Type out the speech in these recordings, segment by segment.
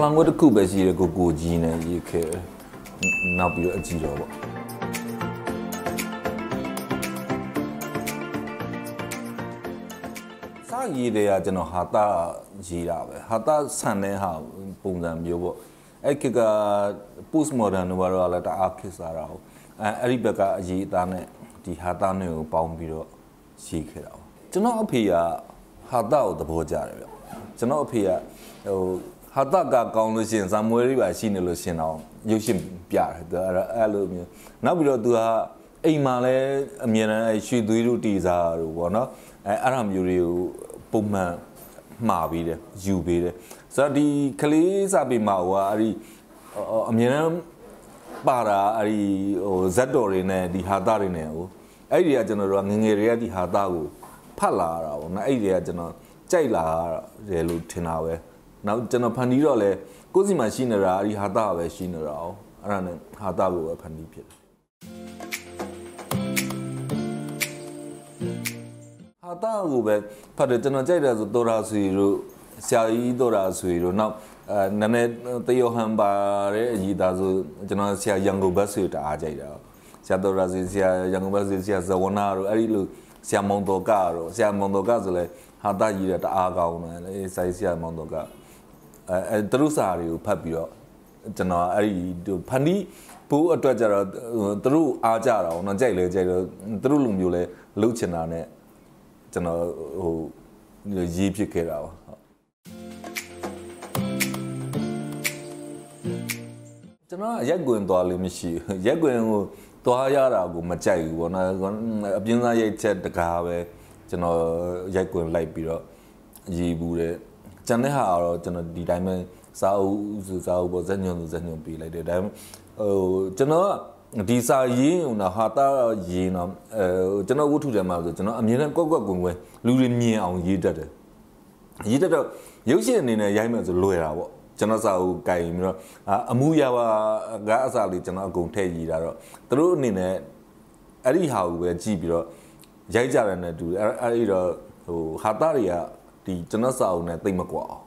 langue de coupe is hier go gene je ke nou bi a jiတော့ပေါ့စာရေးတွေကကျွန်တော်ဟာတာရေးတာပဲဟာတာဆန်တဲ့ဟာပုံစံမျိုးပေါ့အဲ့က post modern ဘာလို့လဲတအားခစ်စားတာဟုတ်အဲ့ဒီဘက်ကအရေးအသားနဲ့ဒီဟာတာနဲ့ကိုပေါင်းပြီးတော့ရေးခဲ့တာပေါ့ကျွန်တော်အဖေကဟာတာကိုသဘောကျတယ်ဗျကျွန်တော်အဖေကဟိုဟာတာကကောင်းလို့ရှိရင်ဇာမွေးလေးပါရှိနေလို့ရှင်တော့ရုပ်ရှင်ပြတယ်သူအဲ့လိုမျိုးနောက်ပြီးတော့သူကအိမ်မှာလည်းအမြဲတမ်းရွှေသွေးတို့တီစားတို့ပေါ့နော်အဲ့ဒါမျိုးတွေကိုပုံမှန်မှားပြီးတယ်ယူပေးတယ်ဆိုတော့ဒီကလေးစာပေမှာဟိုအဲ့ဒီအမြဲတမ်းပါတာအဲ့ဒီဟိုဇက်တော်တွေနဲ့ဒီဟာတာတွေနဲ့ဟိုအဲ့ဒီကကျွန်တော်တို့ငငယ်တွေကဒီဟာတာကိုဖတ်လာတာပေါ့နော်အဲ့ဒီကကျွန်တော်ကြိုက်လာတယ်လို့ထင်တာပဲနောက်ကျွန်တော်ဖန်တီးတော့လဲကိုယ့်စီမှာရှိနေတာအဲ့ဒီဟာတာပဲရှိနေတာ哦အဲ့ဒါနဲ့ဟာတာကိုပဲဖန်တီးဖြစ်တယ်ဟာတာကိုပဲဖတ်တယ်ကျွန်တော်ကြိုက်တယ်ဆိုတော်ရာဆွေတို့ဆရာကြီးတော်ရာဆွေတို့နောက်နည်းနည်းတယောဟန်ပါတဲ့အကြီးသားဆိုကျွန်တော်ဆရာရန်ကုန်ဘတ်ဆွေတအားကြိုက်တာဆရာတော်ရာဆွေဆရာရန်ကုန်ဘတ်ဆွေဆရာဇဝနာတို့အဲ့ဒီလိုဆရာမောင်တော်ကတို့ဆရာမောင်တော်ကဆိုလဲဟာတာကြီးတဲ့တအားကောင်းတယ်လေဆိုင်ဆရာမောင်တော်ကသူတို့စာတွေကိုဖတ်ပြီးတော့ကျွန်တော်အဲ့ဒီဖန်တီးဖို့အတွက်ကြတော့သူတို့အားကြတာပေါ့နော်ကြိုက်လဲကြိုက်တော့သူတို့လူမျိုးလဲလှုပ်ချင်တာနဲ့ကျွန်တော်ဟိုရေးဖြစ်ခဲ့တာပါကျွန်တော်ရက်ကွင်သွားလို့မရှိဘူးရက်ကွင်ကိုသွားရတာကိုမကြိုက်ဘူးပေါ့နော်အပြင်းစားရိုက်ချက်တကားပဲကျွန်တော်ရက်ကွင်လိုက်ပြီးတော့ရေးဘူးတဲ့ကျန်တဲ့ဟာတော့ကျွန်တော်ဒီတိုင်းပဲစာအုပ်ပေါ့ဇက်ညွန်ပေးလိုက်တယ်ဒါပေမဲ့ဟိုကျွန်တော်ဒီစာရေးဟိုဟာတာရေးတော့ကျွန်တော်ဝတ္ထုထဲမှာဆိုကျွန်တော်အမြဲတမ်းကွက်ကွက်ကွင်ကွင်လူတွေမြင်အောင်ရေးတတ်တယ်ရေးတတ်တော့ရုပ်ရှင်အနေနဲ့ရိုက်မယ်ဆိုလွယ်တာပေါ့ကျွန်တော်စာအုပ်ကိုင်ပြီးတော့အမှုရပါကအစားလေးကျွန်တော်အကုန်ထည့်ရေးတာတော့သူတို့အနေနဲ့အဲ့ဒီဟာကိုပဲကြည့်ပြီးတော့ရိုက်ကြတယ်နဲ့တူအဲ့ဒီတော့ဟိုဟာတာတွေကဒီကျွန်တော်စာအုပ်နဲ့သိမကွာအောင်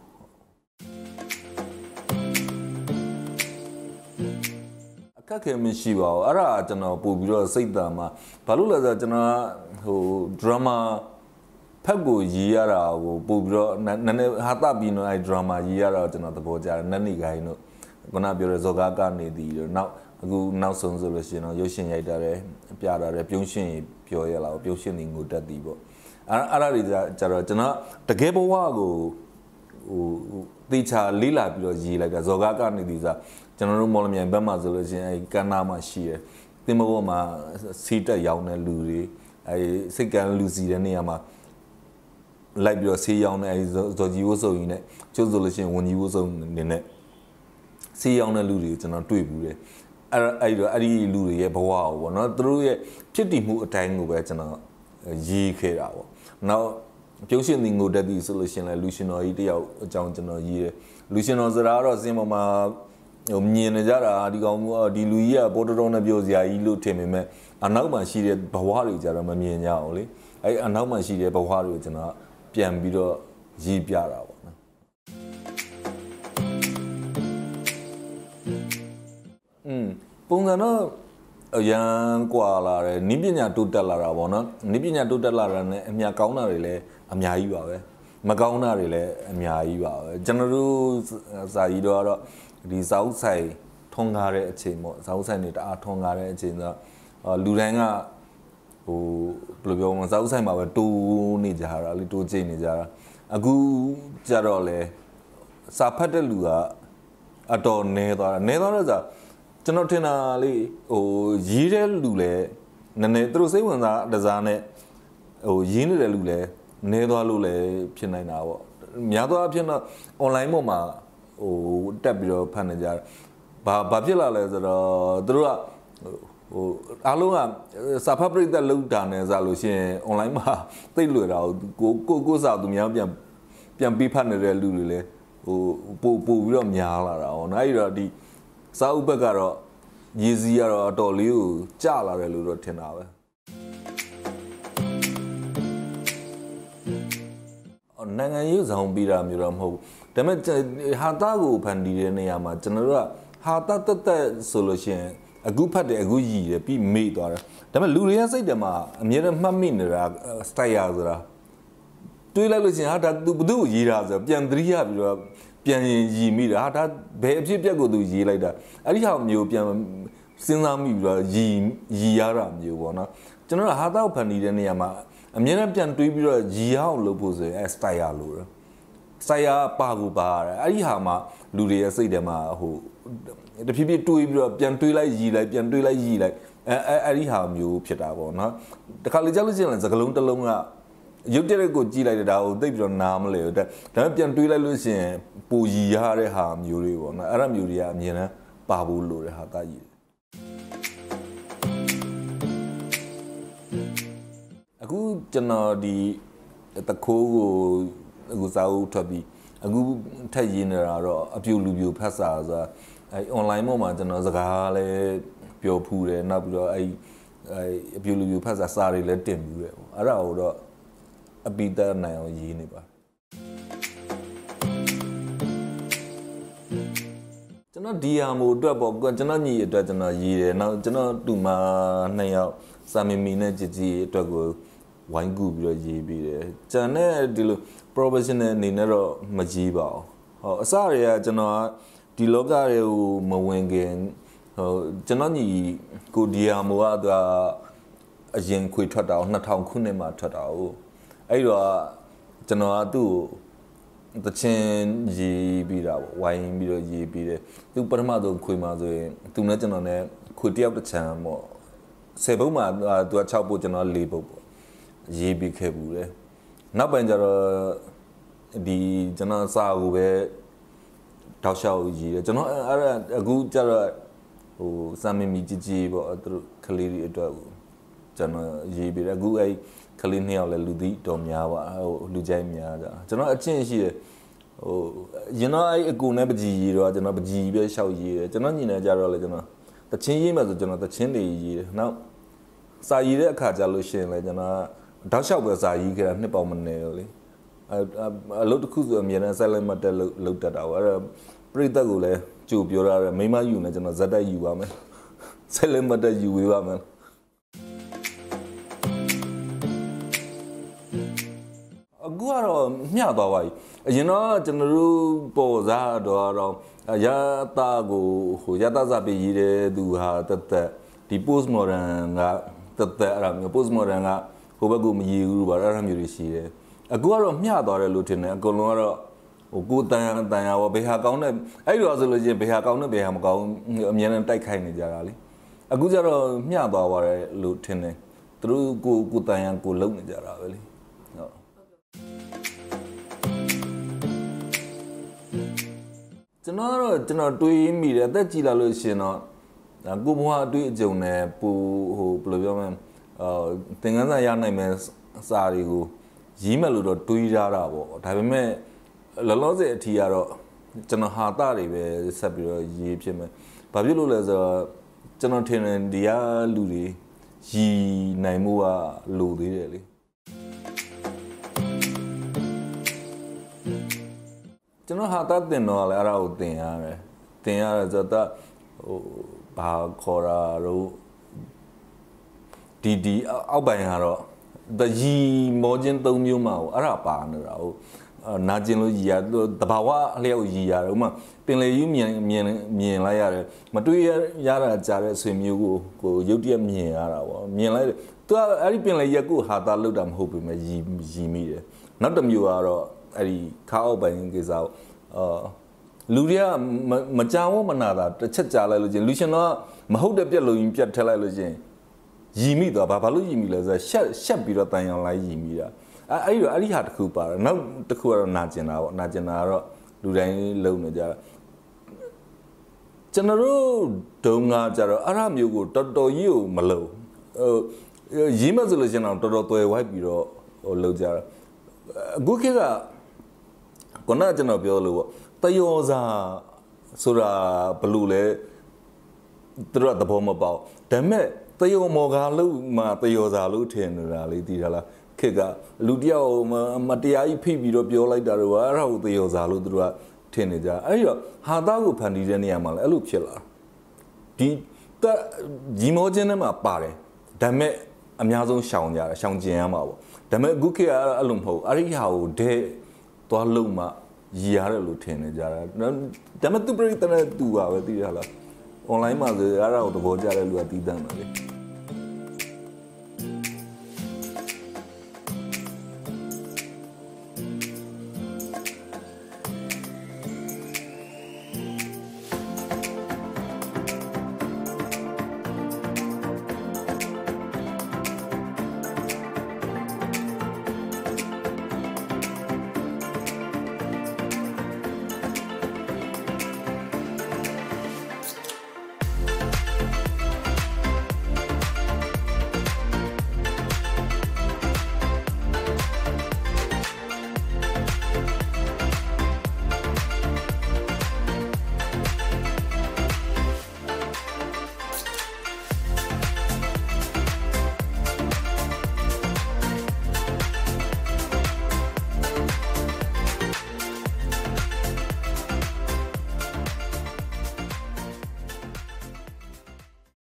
အခက်ခဲမရှိပါဘူးအဲ့ဒါကျွန်တော်ပို့ပြီးတော့စိတ်တမ်းမှာဘာလို့လဲဆိုတော့ကျွန်တော်ဟိုဒရမာဖက်ကိုရေးရတာကိုပို့ပြီးတော့နည်းနည်းဟာတာပြီးတော့အဲ့ဒရမာရေးရတာကျွန်တော်သဘောကျတယ်နတ်နေကိုင်းတို့ခုနပြောတဲ့ဇော်ကားကနေတည်တို့နောက်အခုနောက်ဆုံးဆိုလို့ရှိရင်တော့ရုပ်ရှင်ရိုက်တာတယ်ပြတာတယ်ပြုံးရှင်ပြောရလာပြုံးရှင်တွေငိုတက်တည်ပေါ့အဲ့ဒါတွေကြတော့ကျွန်တော်တကယ်ဘဝကိုဟိုတေချာလေးလာပြီးတော့ရေးလိုက်တာဇော်ကားကနေတည်စားကျွန်တော်တို့မော်လမြိုင်ဘက်မှာဆိုလို့ရှိရင်အဲ့ကန်းနာမှာရှိတယ်တင်မဘောမှာစီးတက်ရောင်းတဲ့လူတွေအဲ့စိတ်ကန်းလူစီတဲ့နေရာမှာလိုက်ပြီးတော့ဆေးရောင်းတဲ့အဲ့ဇော်ကြီးဝတ်စုံကြီးနဲ့ကျုပ်ဆိုလို့ရှိရင်ဝန်ကြီးဝတ်စုံနေနဲ့ဆေးရောင်းတဲ့လူတွေကိုကျွန်တော်တွေ့ဘူးတယ်အဲ့ဒီလူတွေရဲ့ဘဝကိုပေါ့နော်သူတို့ရဲ့ဖြစ်တည်မှုအတိုင်းကိုပဲကျွန်တော်ရေးခဲ့တာပေါ့နောက်ပြုံးရှင်ဒီငိုတက်သည်ဆိုလို့ရှိရင်လည်းလူရှင်တော်ကြီးတယောက်အကြောင်းကျွန်တော်ရေးတယ်လူရှင်တော်ဆိုတာကတော့စင်ပေါ်မှာဟိုမြင်နေကြတာဒီကောင်ဒီလူကြီးကပေါ်တော်နဲ့ပြောစရာကြီးလို့ထင်ပေမဲ့အနောက်မှာရှိတဲ့ဘဝတွေကြတော့မမြင်ကြအောင်လေအဲ့အနောက်မှာရှိတဲ့ဘဝတွေကိုကျွန်တော်ပြန်ပြီးတော့ရေးပြတာပေါ့နော်ပုံစံတော့အရန်ကွာလာတယ်နိပညာတိုးတက်လာတာပေါ့နော်နိပညာတိုးတက်လာတာနဲ့အများကောင်းတာတွေလည်းအများကြီးပါပဲမကောင်းတာတွေလည်းအများကြီးပါပဲကျွန်တော်တို့စာရီတော့ဒီစာအုပ်ဆိုင်ထွန်းကားတဲ့အချိန်ပေါ့စာအုပ်ဆိုင်တွေတအားထွန်းကားတဲ့အချိန်ဆိုလူတိုင်းကဟိုဘယ်လိုပြောမလဲစာအုပ်ဆိုင်မှာပဲတိုးနေကြတာလေတိုးကျိနေကြတာအခုကြတော့လေစာဖတ်တဲ့လူကအတော်နေသွားတော့ဆိုကျွန်တော်ထင်တာလေဟိုရေးတဲ့လူလည်းနည်းနည်းသူတို့စိတ်ဝင်စားတစားနဲ့ဟိုရင်းနေတဲ့လူလည်းနေသွားလို့လည်းဖြစ်နိုင်တာပေါ့များသောအားဖြင့်တော့ online ပေါ်မှာဟိုတက်ပြီးတော့ဖတ်နေကြဘာဖြစ်လာလဲဆိုတော့သူတို့ကဟိုအားလုံးကစာဖတ်ပရိသတ်လောက်တာနဲ့ဆိုလို့ရှိရင် online မှာသိလွယ်တာကိုစာသူများပြန်ပြီးဖတ်နေတဲ့လူတွေလည်းဟိုပို့ပြီးတော့များလာတာဟောနော်အဲ့တော့ဒီစာအုပ်ဘက်ကတော့ရေးစည်းကတော့အတော်လေးကိုကျလာတယ်လို့တော့ထင်တာပဲနိုင်ငံရေးဆောင်ပြီးတာမျိုးတော့မဟုတ်ဘူးဒါပေမဲ့ဟာတာကိုဖန်တီးတဲ့နေရာမှာကျွန်တော်တို့ကဟာတာတက်ဆိုလို့ရှိရင်အခုဖတ်တယ်အခုရည်တယ်ပြီးမေ့သွားတယ်ဒါပေမဲ့လူတွေကစိတ်ထဲမှာအမြဲတမ်းမှတ်မိနေတာစတိုင်ယာဆိုတာတွေးလိုက်လို့ရှိရင်ဟာဒါသူဘသူ့ကိုရေးတာဆိုပြန်သတိရပြီးတော့ပြန်ရင်ရည်မိတာဟာဒါဘယ်အဖြစ်ပြက်ကိုသူရေးလိုက်တာအဲ့ဒီဟာမျိုးပြန်စဉ်းစားမိပြီးတော့ရည်ရတာမျိုးပေါ့နော်ကျွန်တော်ကဟာတာကိုဖန်တီးတဲ့နေရာမှာအမြဲတမ်းပြန်တွေးပြီးတော့ရည်ရအောင်လုပ်ဖို့ဆိုရင်စတိုင်ယာလို့စတိုင်ယာပါကိုပါရတယ်အဲ့ဒီဟာမှာလူတွေရဲ့စိတ်ထဲမှာဟိုတဖြည်းဖြည်းတွေးပြီးတော့ပြန်တွေးလိုက်ရည်လိုက်ပြန်တွေးလိုက်ရည်လိုက်အဲ့ဒီဟာမျိုးဖြစ်တာပေါ့နော်တခါလေကြားလို့ရှိရင်စကလုံးတစ်လုံးကရုပ်တရက်ကိုကြည့်လိုက်တဲ့ဒါကိုသိပြီးတော့နားမလဲဒါပေမဲ့ပြန်တွေးလိုက်လို့ရှိရင်ပူရည်ရတဲ့ဟာမျိုးတွေပေါ့နော်အဲ့ဒါမျိုးတွေကအမြင်နဲ့ပါဖို့လိုတဲ့ဟာတာကြီးအခုကျွန်တော်ဒီတခိုးကိုအခုစာအုပ်ထွက်ပြီးအခုထက်ရင်းနေတာတော့အပြူလူပြူဖတ်စာဆိုတာအဲ online ပေါ်မှာကျွန်တော်စကားလည်းပြောဖူးတယ်နောက်ပြီးတော့အဲအပြူလူပြူဖတ်စာတွေလည်းတင်ပြီးတယ်ပေါ့အဲ့ဒါကိုတော့အပိတနိုင်အောင်ရေးနေပါကျွန်တော်ဒီဟာမို့အတွက်ပေါ့ကျွန်တော်ညီအတွက်ကျွန်တော်ရေးတယ်နောက်ကျွန်တော်တူမ2ယောက်စာမီမီနဲ့ကြည်ကြည်အတွက်ကိုဝိုင်းကူပြီးတော့ရေးပြီးတယ်ကျန်တဲ့ဒီလို professional အနေနဲ့တော့မရေးပါဘူးဟောအစတွေကကျွန်တော်ဒီလောကတွေကိုမဝင်ခင်ဟိုကျွန်တော်ညီကိုဒီဟာမို့ကသူအရင်ခွေထွက်တာ2000ခုနှစ်မှာထွက်တာဟုတ်အဲ့တော့ကျွန်တော်ကသူ့ကိုတချင်းရေးပြီးတာပေါ့ဝိုင်းပြီးတော့ရေးပြီးတယ်သူပထမဆုံးခွေမှာဆိုရင်သူနဲ့ကျွန်တော်နဲ့ခွေတယောက်တစ်ချမ်းပေါ့10ပုတ်မှာသူက6ပုတ်ကျွန်တော်4ပုတ်ပေါ့ရေးပြီးခဲ့ဘူးလေနောက်ပိုင်းကျတော့ဒီကျွန်တော်စာကိုပဲတောက်လျှောက်ရေးတယ်ကျွန်တော်အဲ့ဒါအခုကျတော့ဟိုစာမီမီကြီးကြီးပေါ့သူတို့ကလေးတွေအတွက်ကျွန်တော်ရေးပြီးတယ်အခုအဲ့ကလေး2ယောက်လည်းလူသိတော်များပါဟိုလူကြိုက်များကြကျွန်တော်အချင်းရှိတယ်ဟိုကျွန်တော်အဲ့အကူနဲ့ပကြီးရေးတော့ကျွန်တော်ပကြီးပဲရှောက်ရေးတယ်ကျွန်တော်ညီနေကြတော့လေကျွန်တော်တချင်းရေးမှဆိုကျွန်တော်တချင်းတွေရေးတယ်နောက်စာရေးတဲ့အခါကျလို့ရှိရင်လေကျွန်တော်တောက်လျှောက်ပဲစာရေးခဲ့တာနှစ်ပေါင်းမနေလေအလုပ်တစ်ခုဆိုအမြဲတမ်း silent မှတ်တက်လုပ်တတ်တာပေါ့အဲ့ဒါပြိတ္တကိုလည်းကြိုပြောရတယ်မိမယူနေကျွန်တော်ဇက်တက်ယူပါမယ် silent မှတ်တက်ယူဝေးပါမယ်အခုကတော့မျှသွားပါပြီအရင်တော့ကျွန်တော်တို့ပေါ်စားတော့ရတာကိုဟိုရတာစာပေရေးတဲ့သူဟာတက်ဒီ post modern ကတက်အဲ့ဒါမျိုး post modern ကဟိုဘက်ကမရေးဘူးပါအဲ့ဒါမျိုးတွေရှိတယ်အခုကတော့မျှသွားတယ်လို့ထင်တယ်အကုန်လုံးကတော့ဟိုကိုတန်ရဘောဘယ်ဟာကောင်းတဲ့အဲ့လိုဆိုလို့ချင်းဘယ်ဟာကောင်းတဲ့ဘယ်ဟာမကောင်းအမြဲတမ်းတိုက်ခိုက်နေကြတာလေအခုကျတော့မျှသွားပါတယ်လို့ထင်တယ်သူတို့ကိုတန်ရကိုလုံနေကြတာပဲလေဟုတ်ကျွန်တော်တွေးမိတယ်အသက်ကြီးလာလို့ရှင်တော့ကိုဘွားအတွေ့အကြုံနဲ့ပူဟိုဘယ်လိုပြောမလဲသင်ခန်းစာရနိုင်မဲ့စာတွေကိုရေးမယ်လို့တော့တွေးရတာပေါ့ဒါပေမဲ့လောလောဆယ်အထီကတော့ကျွန်တော်ဟာတာတွေပဲဆက်ပြီးတော့ရေးဖြစ်မယ်ဘာဖြစ်လို့လဲဆိုတော့ကျွန်တော်ထင်တယ်ဒီကလူတွေရည်နိုင်မှုကလိုသေးတယ်လေကျွန်တော်ဟာတာတင်တော့လည်းအဲ့ဒါကိုတင်ရတယ်ဆိုတော့ဟိုဘာခေါ်တာတော့ဒီအောက်ပိုင်းကတော့တကြီးမောချင်း၃မျိုးမှာအဲ့ဒါပါနေတာဟိုနာကျင်လို့ရတဘာဝအလျောက်ရရတယ်ဥမာပင်လေယူမြင်လိုက်ရတယ်မတွေးရတာကြားတဲ့ဆွေမျိုးကိုရုပ်တရက်မြင်ရတာပေါ့မြင်လိုက်သူကအဲ့ဒီပင်လေရက်ကိုဟာတာလောက်တာမဟုတ်ပေမဲ့ရည်မိတယ်နောက်တစ်မျိုးကတော့အဲ့ဒီခါအောက်ပိုင်းကိစ္စလူတွေကမကြောင်မနာတာတစ်ချက်ကြားလိုက်လို့ချင်းလူရှင်တော့မဟုတ်တဲ့ပြက်လို့ရင်ပြက်ထက်လိုက်လို့ချင်းရည်မိသွားဘာလို့ရည်မိလဲဆိုတော့ရှက်ပြီးတော့တန်ရောင်လိုက်ရည်မိတာအဲ့ဒီဟာတစ်ခုပါတယ်နောက်တစ်ခုကတော့နာကျင်တာပေါ့နာကျင်တာကတော့လူတိုင်းလုံနေကြတာကျွန်တော်တို့ဒုံကကြတော့အဲ့ဒါမျိုးကိုတော်တော်ကြီးကိုမလုံရေးမဆိုလို့ရှင်တော့တော်တော်သွယ်ဝိုက်ပြီးတော့ဟိုလုံကြတာအခုခေတ်ကခုနကကျွန်တော်ပြောလို့ပေါ့တယောစာဆိုတာဘလို့လဲသူတို့ကသဘောမပေါက်ဒါပေမဲ့တယောမော်ကာလို့မှတယောစာလို့ထင်နေတာလေဒီလားခေတ်ကလူတယောက်မတရားကြီးဖိပြီးတော့ပြောလိုက်တာတော့အဲ့ဒါကိုသေရောစားလို့သူတို့ကထင်နေကြအဲ့တော့ဟာသားကိုဖန်တီးတဲ့နေရာမှာလည်းအဲ့လိုဖြစ်လာဒီဂျီမောချင်းထဲမှာပါတယ်ဒါပေမဲ့အများဆုံးရှောင်ကြတာရှောင်ကျင်ရမှာပေါ့ဒါပေမဲ့အခုခေတ်ကအဲ့လိုမဟုတ်အဲ့ဒီဟာကိုဒဲသွားလုံးမှရည်ရတယ်လို့ထင်နေကြတာဒါပေမဲ့သူပြိတ္တနဲ့တူပါပဲသိရလား online မှာဆိုအဲ့ဒါကိုသဘောကျတဲ့လူကတီးတတ်မှာလေ